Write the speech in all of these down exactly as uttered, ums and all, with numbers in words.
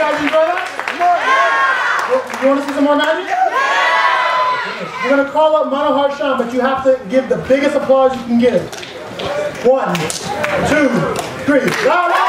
guys enjoy that? Yeah. You want to see some more magic? Yeah. You're going to call up Manohar Shyam, but you have to give the biggest applause you can give. One, two, three. La, la.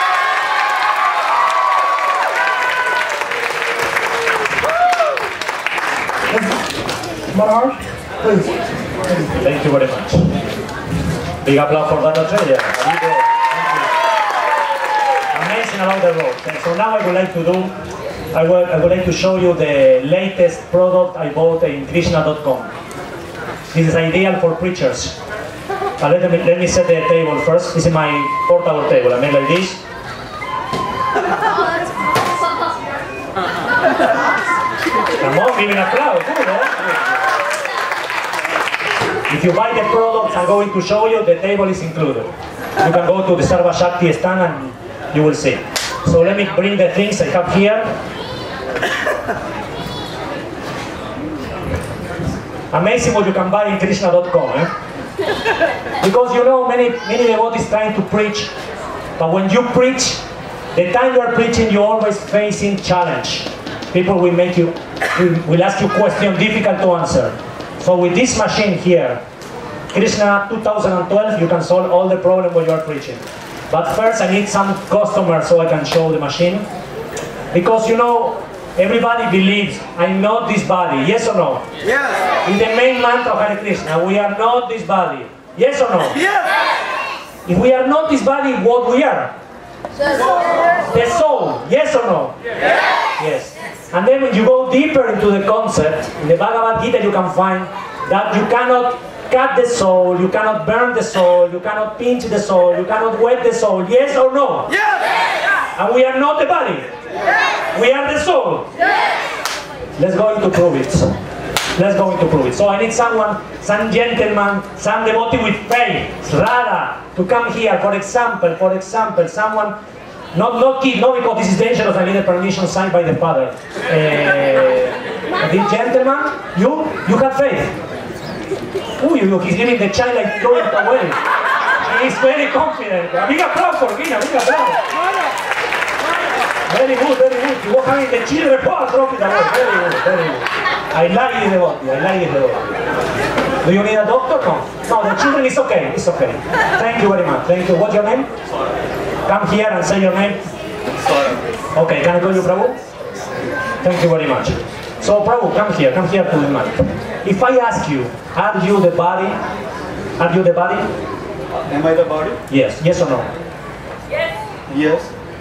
Manohar, please. Thank you very much. Big applause for that Australia. Amazing around the road. And so now I would like to do, I would, I would like to show you the latest product I bought in Krishna dot com. This is ideal for preachers. Uh, let, me, let me set the table first. This is my portable table. I made like this. Come on, give me an applause. Good, eh? If you buy the products I'm going to show you, the table is included. You can go to the Sarva Shakti stand and you will see. So let me bring the things I have here. Amazing what you can buy in Krishna dot com. Eh? Because you know many, many devotees trying to preach, but when you preach, the time you are preaching, you're always facing challenge. People will make you, will ask you questions difficult to answer. So with this machine here, Krishna two thousand twelve, you can solve all the problems when you are preaching. But first I need some customers so I can show the machine. Because you know, everybody believes, I'm not this body, yes or no? Yes. In the main mantra of Hare Krishna, we are not this body, yes or no? Yes. If we are not this body, what we are? The soul. The soul, yes or no? Yes. Yes. And then when you go deeper into the concept, in the Bhagavad Gita you can find that you cannot cut the soul, you cannot burn the soul, you cannot pinch the soul, you cannot wet the soul, yes or no? Yes. And we are not the body. Yes. We are the soul. Yes. Let's go into prove it. Let's go into prove it. So I need someone, some gentleman, some devotee with faith, Radha, to come here. For example, for example, someone, not not kid, no, because this is dangerous. I need a permission signed by the father. Uh, this gentleman, you, you have faith. Ooh, look, he's giving the child like throwing it away. He's very confident. A big applause for Gina, big applause. Very good, very good. You walk having the children, oh, drop it away. Very good, very good. I like this devotee, I like this devotee. Do you need a doctor? No. No, the children is okay, it's okay. Thank you very much, thank you. What's your name? Come here and say your name. Okay, can I call you Prabhu? Thank you very much. So Prabhu, come here, come here to the mic. If I ask you, are you the body? Are you the body? Am I the body? Yes, yes or no? Yes. Yes.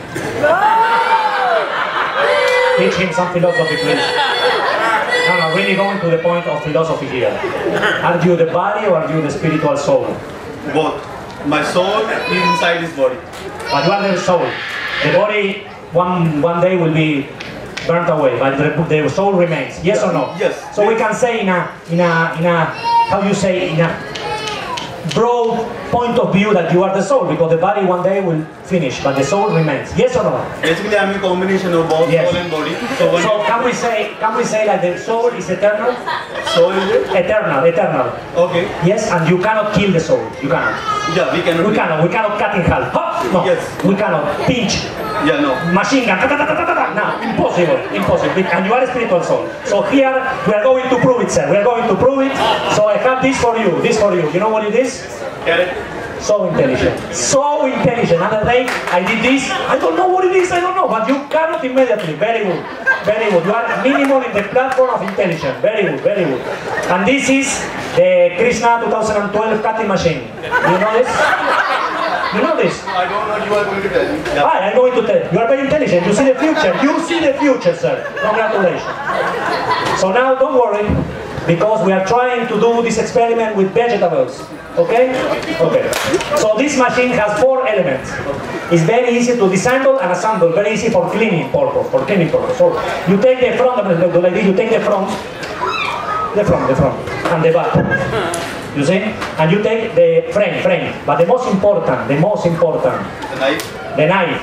Teach him some philosophy, please. No, no, really going to the point of philosophy here. Are you the body or are you the spiritual soul? Both. My soul is inside his body. But you are the soul. The body one one day will be burnt away, but the, the soul remains. Yes or no? Yes. So we can say in a in a in a how you say in a broad point of view that you are the soul, because the body one day will finish, but the soul remains. Yes or no? Basically, I'm a combination of both Yes. soul and body. So, when So can we say can we say that the soul is eternal? soul is it? Eternal, eternal. Okay. Yes, and you cannot kill the soul. You cannot. Yeah, we cannot. We cannot. We cannot cut in half. Huh? No. Yes. We cannot pinch. Yeah, no. Machine gun. Ta, ta, ta, ta, ta, ta, ta. No, impossible. Impossible. And you are a spiritual soul. So here we are going to prove it, sir. We are going to prove it. So I have this for you. This for you. You know what it is? Correct. So intelligent. So intelligent. Another day I did this. I don't know what it is. I don't know. But you cannot immediately. Very good. Very good. You are minimal in the platform of intelligence. Very good. Very good. And this is the Krishna twenty twelve cutting machine. You know this? You know this? I don't know what you are going to tell me. Yeah. Ah, I'm going to tell you. You are very intelligent. You see the future. You see the future, sir. Congratulations. So now don't worry, because we are trying to do this experiment with vegetables. Okay? Okay. So this machine has four elements. It's very easy to disassemble and assemble. Very easy for cleaning purpose. For cleaning purpose. So you take the front of the like this. You take the front, the front, the front, and the back. You see? And you take the frame, frame. But the most important, the most important, The knife. the knife.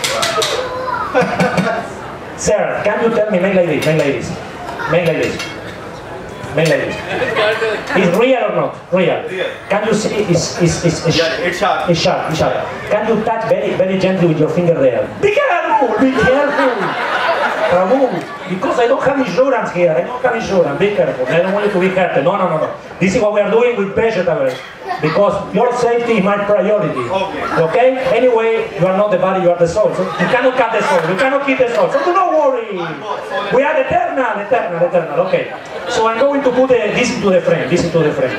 Sir, can you tell me, make like this, make like this, make like this, make like this. Is real or not? Real. Real. Can you see? Is is is is Yeah, it's sharp. It's sharp. It's sharp. Can you touch very very gently with your finger there? Be careful. be careful. Prabhu, because I don't have insurance here. I don't have insurance. Be careful. I don't want you to be hurt. No, no, no, no. This is what we are doing with vegetables. Because your safety is my priority. Okay. Okay? Anyway, you are not the body, you are the soul. So you cannot cut the soul. You cannot keep the soul. So do not worry. We are eternal, eternal, eternal. Okay. So I'm going to put the, this into the frame. This into the frame.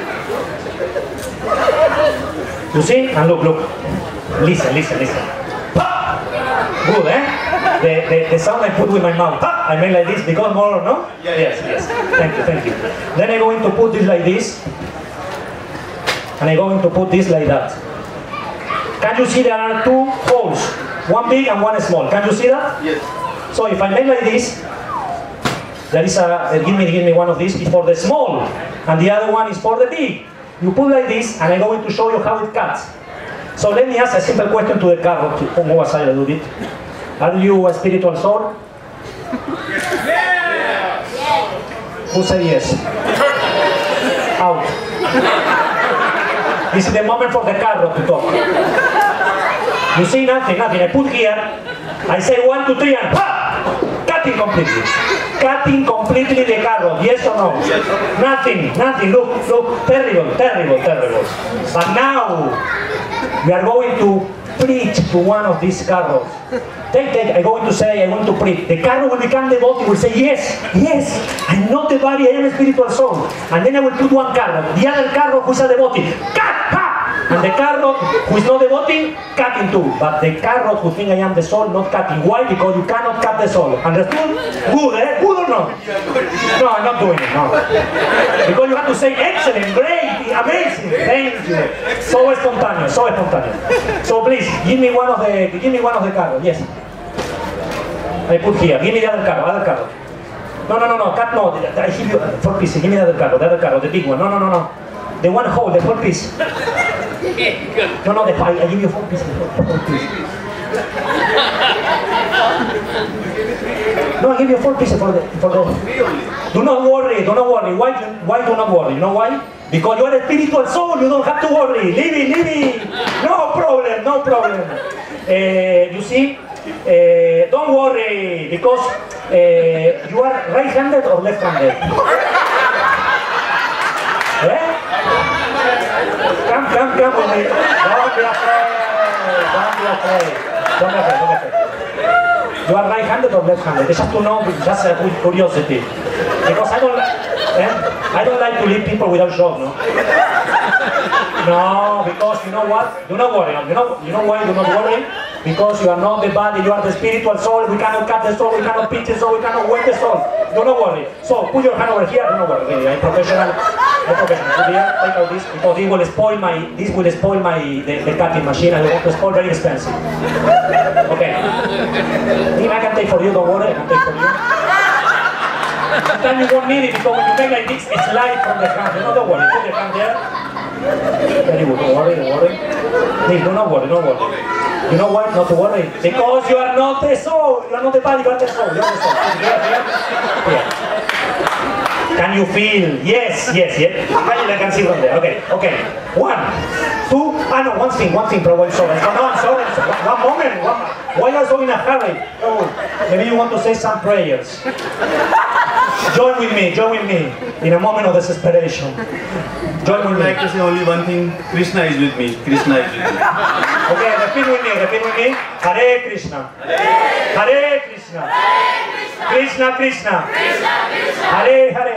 You see? And look, look. Listen, listen, listen. Pa! Good, eh? The, the, the sound I put with my mouth. Pa! I made like this because more, no? Yeah, yes, yes. Thank you, thank you. Then I'm going to put this like this. And I'm going to put this like that. Can you see there are two holes? One big and one small. Can you see that? Yes. So if I make like this, there is a, uh, give me, give me one of these, is for the small, and the other one is for the big. You put like this, and I'm going to show you how it cuts. So let me ask a simple question to the carrot, to move aside a little bit. Are you a spiritual soul? Yeah. Who say yes? Out. This is the moment for the carrot to talk. You see nothing, nothing. I put here, I say one, two, three, and pa! Cutting completely. Cutting completely the carrot, yes or no? Yes. Nothing, nothing. Look, look, terrible, terrible, terrible. But now, we are going to preach to one of these carrots. Take, take, I'm going to say, I'm going to preach. The carrot will become the body, will say, yes, yes, I'm not the body, I am a spiritual soul. And then I will put one carrot. The other carrot who is a devotee, cut, ha! And the carrot who is not devotee, cut in two. But the carrot who think I am the soul, not cutting. Why? Because you cannot cut the soul. Understood? Good, eh? Good or no? No, I'm not doing it, no. Because you have to say, excellent, great, amazing, thank you. So spontaneous, so spontaneous. So please, give me one of the, give me one of the carrots, yes. I put here, give me the other carrot, other carrot. No, no, no, no, cut no, I give you four pieces, give me the other carrot, the other carrot, the big one. No, no, no, no. The one whole, the four piece. No, no, the five, I give you four pieces, four, four pieces. No, I give you four pieces for the, for the... Do not worry, do not worry. Why, why do not worry? You know why? Because you are a spiritual soul, you don't have to worry. Leave it, leave it. No problem, no problem. Uh, you see? Uh, don't worry, because uh, you are right-handed or left-handed? Eh? Come, come, come with me. Don't be afraid. Don't be afraid. Don't be afraid, don't be afraid. You are right-handed or left-handed? Just to know, just uh, with curiosity. Because I don't, eh? I don't like to leave people without job, no? No, because you know what? Do not worry. You know, you know why do not worry? Because you are not the body, you are the spiritual soul. We cannot cut the soul, we cannot pinch the soul, we cannot wet the soul. Do not worry. So put your hand over here. Do not worry. Really, I'm professional. I'm professional. So here, take out this because it will spoil my. This will spoil my the, the cutting machine. I want to spoil very expensive. Okay. If I can take for you. Don't worry. I can take for you. Sometimes you won't need it because when you make like this, it's light from the hand. You know, don't worry. Put your hand there. Very good. Don't worry. Don't worry. Please, do not worry. Don't worry. You know why? Not to worry. Because you are not the soul. You are not the body, you are the soul. You are the soul. Here, here. Here. Can you feel? Yes, yes, yes. I can see from there. Okay, okay. One, two, ah no, one thing, one thing, bro. I'm sorry. No, I'm sorry. One moment. One, why are you so in a hurry? Oh, maybe you want to say some prayers. Join with me, join with me. In a moment of desperation. Join I with would me. like to say only one thing. Krishna is with me. Krishna is with me. Okay, repeat with me, repeat with me. Hare Krishna. Hare Krishna. Krishna Krishna. Hare Hare.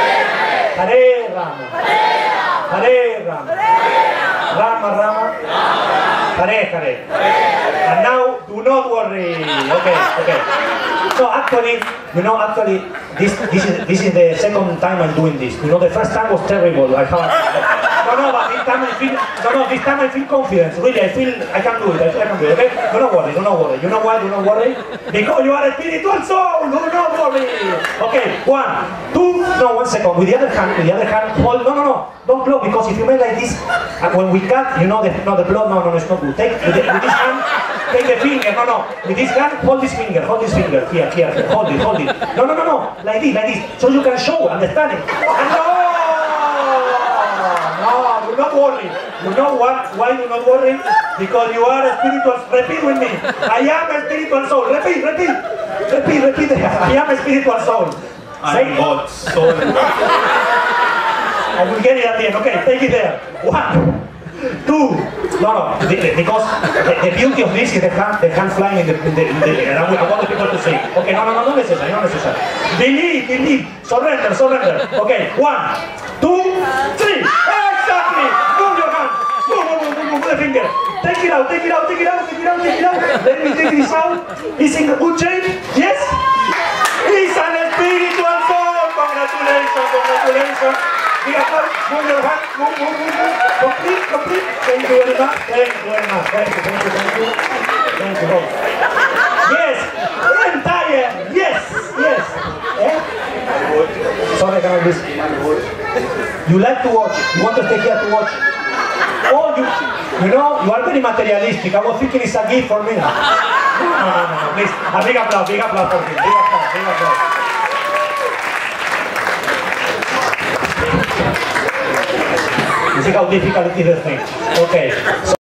Hare Rama. Hare Rama. Rama Rama. Hare Hare. And now, do not worry. Okay, okay. So actually, you know, actually, this this is this is the second time I'm doing this. You know, the first time was terrible. I have. No, no, but this time I feel, no, no, this time I feel confidence. Really, I feel I can do it. I, feel I can do it. Okay? Do not worry. Do not worry. You know why? Do not worry. Because you are a spiritual soul. Do not worry. Okay. One, two. No, one second. With the other hand. With the other hand. Hold. No, no, no. Don't blow because if you make like this, and when we cut, you know the no the blood. No, no, no. It's not good. Take with, the, with this hand. Take the finger. No, no. With this hand, hold this finger. Hold this finger. Here, here. Hold it. Hold it. No, no, no, no. Like this. Like this. So you can show. Understand it. And no. No. do not worry. You know what? Why do not worry? Because you are a spiritual. Repeat with me. I am a spiritual soul. Repeat, repeat, repeat, repeat. I am a spiritual soul. I am God's soul. I will get it at the end. Okay, take it there. One, two. No, no. Because the, the beauty of this is the hand, the hand flying in the, in the, in the air. I, I want the people to see. Okay, no, no, no, not necessary, not necessary. Believe, believe. Surrender, surrender. Okay, one, two, three. Exactly. Move your hand. Move, move, move, move, move the finger. Take it out, take it out, take it out, take it out, take it out. Let me take this out. Is in good shape? Yes? He's an spiritual soul. Congratulations, congratulations. Move your hand, move, move, move, move. Complete, complete. Thank you very much. Thank you very much. Thank you, thank you, thank you. Thank you. Yes, entire. Yes, yes. Eh? Sorry, I cannot listen. You like to watch. You want to stay here to watch. Oh, you, you know, you are very materialistic. I was thinking it's a gift for me. No, no, no, no, please. A big applause, big applause for him. Big applause, big applause. You see how difficult it is the thing. Okay. So